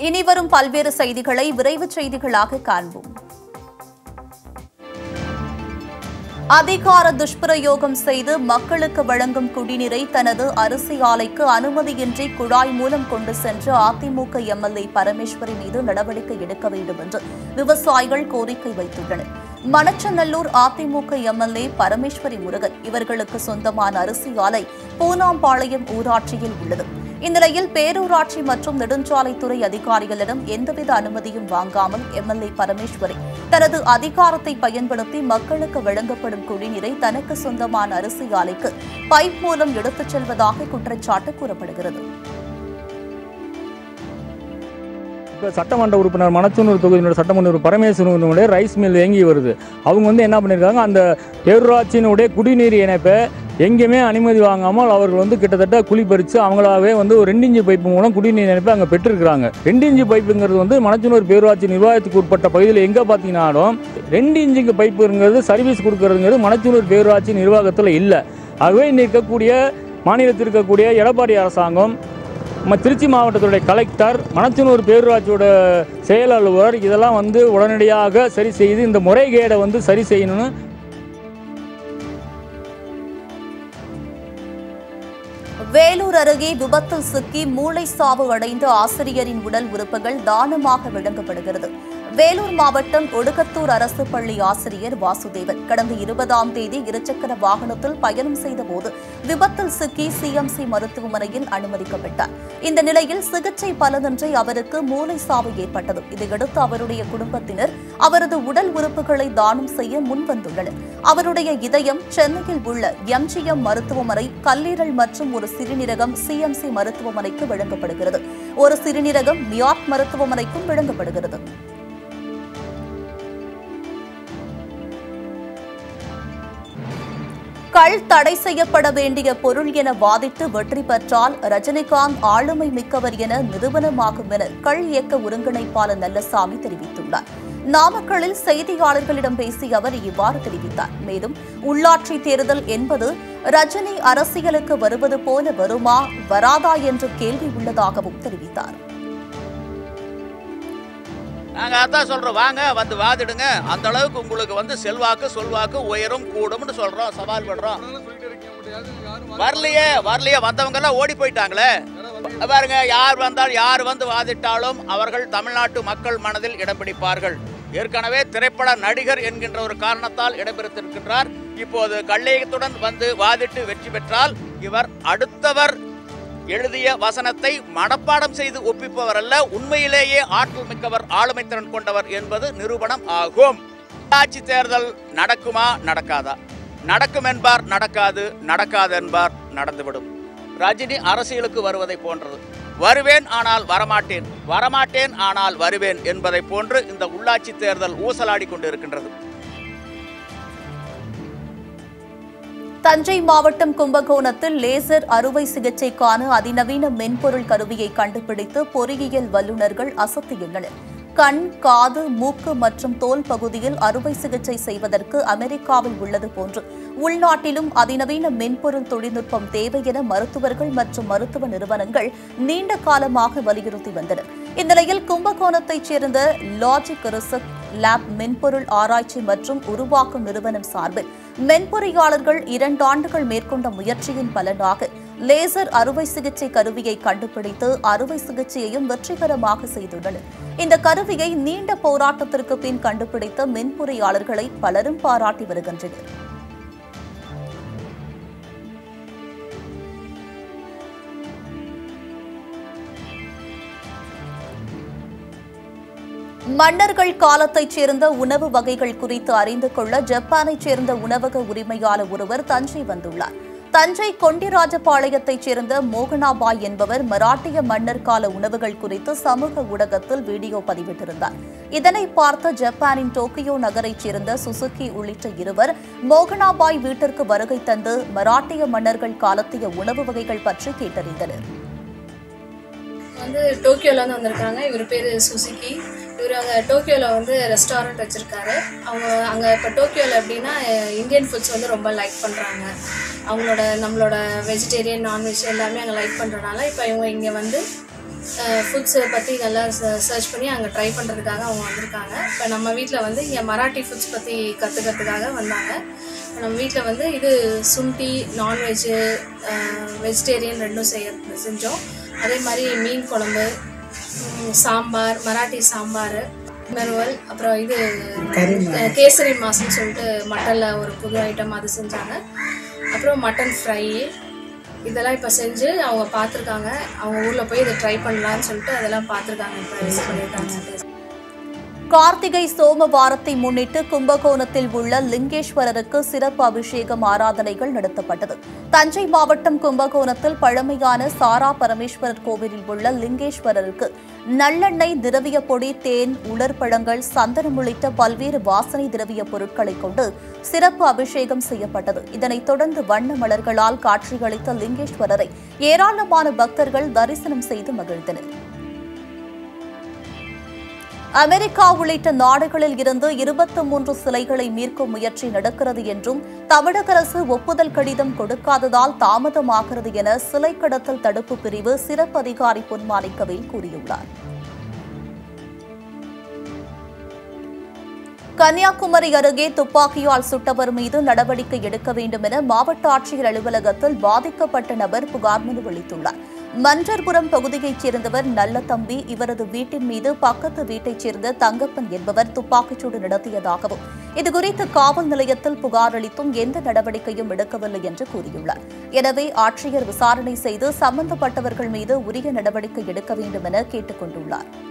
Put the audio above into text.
இனிவரும் பல்வேறு செய்திகளை விரைவுச் செய்திகளாக காண்போம். அதிகார துஷ்பிரயோகம் செய்து மக்களுக்கு வழங்கும் குடிநீரை தனது அரிசி ஆலைக்கு அனுமதியின்றி குழாய் மூலம் கொண்டு சென்ற அதிமுக எம்எல்ஏ பரமேஸ்வரி மீது நடவடிக்கை எடுக்க வேண்டும் என்று விவசாயிகள் கோரிக்கை வைத்துள்ளனர். மணச்சநல்லூர் அதிமுக எம்எல்ஏ பரமேஸ்வரி முருகன் இவர்களுக்கு சொந்தமான அரிசி ஆலை பூனாம்பாளையம் ஊராட்சியில் உள்ளது. இந்நிலையில் பேரூராட்சி மற்றும் நெடுஞ்சாலைத்துறை அதிகாரிகளிடம் எந்தவித அனுமதியும் வாங்காமல் எம்எல்ஏ பரமேஸ்வரி தனது அதிகாரத்தை பயன்படுத்தி மக்களுக்கு வழங்கப்படும் குடிநீரை தனக்கு சொந்தமான அரிசி ஆலைக்கு பைப் மூலம் எடுத்துச் செல்வதாக குற்றச்சாட்டு கூறப்படுகிறது. சட்டமன்ற உறுப்பினர் மணச்சநல்லூர் தொகுதியினுடைய சட்டமன்ற உறுப்பினர் பரமேஸ்வரனுடைய ரைஸ் மில் இயங்கி வருது. அவங்க என்ன பண்ணியிருக்காங்க, அந்த பேரூராட்சியினுடைய குடிநீர் இணைப்பை எங்கேயுமே அனுமதி வாங்காமல் அவர்கள் கிட்டத்தட்ட குழி பறித்து அவங்களாவே ஒரு 2 இன்ச்சு பைப்பு மூலம் குடிநீர் இணைப்பை அங்கே பெற்றிருக்கிறாங்க. 2 இன்ச்சு பைப்புங்கிறது மணச்சநல்லூர் பேரூராட்சி நிர்வாகத்துக்கு உட்பட்ட பகுதியில் எங்கே பார்த்தீங்கன்னாலும் 2 இன்ச்சுக்கு பைப்புங்கிறது சர்வீஸ் கொடுக்கறதுங்கிறது மணச்சநல்லூர் பேரூராட்சி நிர்வாகத்தில் இல்லை. ஆகவே இன்று இருக்கக்கூடிய மாநிலத்தில் இருக்கக்கூடிய எடப்பாடி அரசாங்கம், திருச்சி மாவட்டத்துடைய கலெக்டர், மணச்சநல்லூர் பேரூராட்சியோட செயல் அலுவலர் இதெல்லாம் உடனடியாக சரி செய்து இந்த முறைகேடை சரி செய்யணும்னு. வேலூர் அருகே விபத்தில் சிக்கி மூளை சாவு அடைந்த ஆசிரியரின் உடல் உறுப்புகள் தானமாக வழங்கப்படுகிறது. வேலூர் மாவட்டம் ஒடுகத்தூர் அரசு பள்ளி ஆசிரியர் வாசுதேவன் கடந்த 20ஆம் தேதி இருசக்கர வாகனத்தில் பயணம் செய்தபோது விபத்தில் சிக்கி சிஎம்சி மருத்துவமனையில் அனுமதிக்கப்பட்டார். இந்த நிலையில் சிகிச்சை பலனின்றி அவருக்கு மூளை சாவு ஏற்பட்டது. இதையடுத்து அவருடைய குடும்பத்தினர் அவரது உடல் உறுப்புகளை தானம் செய்ய முன்வந்துள்ளனர். அவருடைய இதயம் சென்னையில் உள்ள எம்ஜிஎம் மருத்துவமனை, கல்லீரல் மற்றும் ஒரு சிறுநீரகம் சிஎம்சி மருத்துவமனைக்கு வழங்கப்படுகிறது. ஒரு சிறுநீரகம் மியாட் மருத்துவமனைக்கும் வழங்கப்படுகிறது. கள் தடை செய்யப்பட வேண்டிய பொருள் என வாதிட்டு வெற்றி பெற்றால் ரஜினிகாந்த் ஆளுமை மிக்கவர் என நிரூபணமாகும் என கள் இயக்க ஒருங்கிணைப்பாளர் நல்லசாமி தெரிவித்துள்ளார். நாமக்கல்லில் செய்தியாளர்களிடம் பேசிய அவர் இவ்வாறு தெரிவித்தார். மேலும் உள்ளாட்சி தேர்தல் என்பது ரஜினி அரசியலுக்கு வருவது போல வருமா வராதா என்ற கேள்வி உள்ளதாகவும் தெரிவித்தார். நாங்க அதான் சொல்றோம், வாங்க வாதிடுங்க. அந்த அளவுக்கு உங்களுக்கு செல்வாக்கு சொல்வாக்கு உயரும் கூடும்னு சொல்றோம், சவால் பண்றோம். வரலையே வந்தவங்க எல்லாம் ஓடி போயிட்டாங்களே. பாருங்க, யார் வாதிட்டாலும் அவர்கள் தமிழ்நாட்டு மக்கள் மனதில் இடம் பிடிப்பார்கள். ஏற்கனவே திரைப்பட நடிகர் என்கின்ற ஒரு காரணத்தால் இடம்பெற்றிருக்கின்றார். இப்போது கல்லேயத்துடன் வாதிட்டு வெற்றி பெற்றால் இவர் அடுத்தவர் எழுதிய வசனத்தை மனப்பாடம் செய்து ஒப்பிப்பவர் அல்ல, உண்மையிலேயே ஆற்றல் மிக்கவர், ஆளுமை திறன் கொண்டவர் என்பது நிரூபணம் ஆகும். உள்ளாட்சி தேர்தல் நடக்குமா நடக்காதா? நடக்கும் என்பார் நடக்காது, நடக்காது என்பார் நடந்துவிடும். ரஜினி அரசியலுக்கு வருவதை போன்றது. வருவேன் ஆனால் வரமாட்டேன், வரமாட்டேன் ஆனால் வருவேன் என்பதை போன்று இந்த உள்ளாட்சி தேர்தல் ஊசலாடி கொண்டிருக்கின்றது. தஞ்சை மாவட்டம் கும்பகோணத்தில் லேசர் அறுவை சிகிச்சைக்கான அதிநவீன மென்பொருள் கருவியை கண்டுபிடித்து பொறியியல் வல்லுநர்கள் அசத்தியுள்ளனர். கண், காது, மூக்கு மற்றும் தோல் பகுதியில் அறுவை சிகிச்சை செய்வதற்கு அமெரிக்காவில் உள்ளது போன்று உள்நாட்டிலும் அதிநவீன மென்பொருள் தொழில்நுட்பம் தேவை என மருத்துவர்கள் மற்றும் மருத்துவ நிறுவனங்கள் நீண்ட காலமாக வலியுறுத்தி வந்தனர். இந்நிலையில் கும்பகோணத்தைச் சேர்ந்த லாஜிக் ரிசர்ச் லேப் மென்பொருள் ஆராய்ச்சி மற்றும் உருவாக்கும் நிறுவனம் சார்பில் மென்பொறியாளர்கள் 2 ஆண்டுகள் மேற்கொண்ட முயற்சியின் பலனாக லேசர் அறுவை சிகிச்சை கருவியை கண்டுபிடித்து அறுவை சிகிச்சையையும் வெற்றிகரமாக செய்துள்ளனர். இந்த கருவியை நீண்ட போராட்டத்திற்கு பின் கண்டுபிடித்த மென்பொறியாளர்களை பலரும் பாராட்டி வருகின்றனர். மன்னர்கள் காலத்தைச் சேர்ந்த உணவு வகைகள் குறித்து அறிந்து கொள்ள ஜப்பானைச் சேர்ந்த உணவக உரிமையாளர் ஒருவர் தஞ்சை வந்துள்ளார். தஞ்சை கொண்டிராஜபாளையத்தைச் சேர்ந்த மோகனாபாய் என்பவர் மராட்டிய மன்னர் கால உணவுகள் குறித்து சமூக ஊடகத்தில் வீடியோ பதிவிட்டிருந்தார். இதனை பார்த்த ஜப்பானின் டோக்கியோ நகரைச் சேர்ந்த சுசுகி உள்ளிட்ட இருவர் மோகனாபாய் வீட்டிற்கு வருகை தந்து மராட்டிய மன்னர்கள் காலத்திய உணவு வகைகள் பற்றி கேட்டறிந்தனர். டோக்கியோல வந்திருக்காங்க. இவர் பேர் சுசுகி. இவர் அங்கே டோக்கியோவில் ரெஸ்டாரண்ட் வச்சுருக்காரு. அவங்க அங்கே இப்போ டோக்கியோவில் எப்படின்னா இந்தியன் ஃபுட்ஸ் ரொம்ப லைக் பண்ணுறாங்க. நம்மளோட வெஜிடேரியன் நான்வெஜ் எல்லாமே அங்கே லைக் பண்ணுறதுனால இப்போ இவங்க இங்கே ஃபுட்ஸை பற்றி நல்லா சர்ச் பண்ணி அங்கே ட்ரை பண்ணுறதுக்காக அவங்க வந்திருக்காங்க. இப்போ நம்ம வீட்டில் வந்து இங்கே மராட்டி ஃபுட்ஸ் பற்றி கற்றுக்கிறதுக்காக வந்தாங்க. நம்ம வீட்டில் வந்து இது சுண்டி நான்வெஜ்ஜு வெஜிடேரியன் ரெண்டும் செஞ்சோம். அதே மாதிரி மீன் குழம்பு, சாம்பார், மராட்டி சாம்பார், மெருவல், அப்புறம் இது கேசரி மாசுன்னு சொல்லிட்டு மட்டனில் ஒரு புது ஐட்டம் அது செஞ்சாங்க. அப்புறம் மட்டன் ஃப்ரை இதெல்லாம் இப்போ செஞ்சு அவங்க பார்த்துருக்காங்க. அவங்க ஊரில் போய் இதை ட்ரை பண்ணலான்னு சொல்லிட்டு அதெல்லாம் பார்த்துருக்காங்க. இப்போ பண்ணியிருக்காங்க. கார்த்திகை சோமவாரத்தை முன்னிட்டு கும்பகோணத்தில் உள்ள லிங்கேஸ்வரருக்கு சிறப்பு அபிஷேகம் ஆராதனைகள் நடத்தப்பட்டது. தஞ்சை மாவட்டம் கும்பகோணத்தில் பழமையான சாரா பரமேஸ்வரர் கோவிலில் உள்ள லிங்கேஸ்வரருக்கு நல்லெண்ணெய், திரவிய பொடி, தேன், உலர்பழங்கள், சந்தனம் உள்ளிட்ட பல்வேறு வாசனை திரவிய பொருட்களை கொண்டு சிறப்பு அபிஷேகம் செய்யப்பட்டது. இதனைத் தொடர்ந்து வண்ண மலர்களால் காட்சியளித்த லிங்கேஸ்வரரை ஏராளமான பக்தர்கள் தரிசனம் செய்து மகிழ்ந்தனர். அமெரிக்கா உள்ளிட்ட நாடுகளில் இருந்து 23 சிலைகளை மீட்கும் முயற்சி நடக்கிறது என்றும் தமிழக அரசு ஒப்புதல் கடிதம் கொடுக்காததால் தாமதமாகிறது என சிலை கடத்தல் தடுப்பு பிரிவு சிறப்பு அதிகாரி பொன்மாணிக்கவேல் கூறியுள்ளார். கன்னியாகுமரி அருகே துப்பாக்கியால் சுட்டவர் மீது நடவடிக்கை எடுக்க வேண்டும் என மாவட்ட ஆட்சியர் அலுவலகத்தில் பாதிக்கப்பட்ட நபர் புகார் மனு அளித்துள்ளார். மன்றர்புரம் பகுதியைச் சேர்ந்தவர் நல்லதம்பி. இவரது வீட்டின் மீது பக்கத்து வீட்டைச் சேர்ந்த தங்கப்பன் என்பவர் துப்பாக்கிச்சூடு நடத்தியதாகவும், இதுகுறித்து காவல் நிலையத்தில் புகார் அளித்தும் எந்த நடவடிக்கையும் எடுக்கவில்லை என்று கூறியுள்ளார். எனவே ஆட்சியர் விசாரணை செய்து சம்பந்தப்பட்டவர்கள் மீது உரிய நடவடிக்கை எடுக்க வேண்டும் என கேட்டுக் கொண்டுள்ளார்.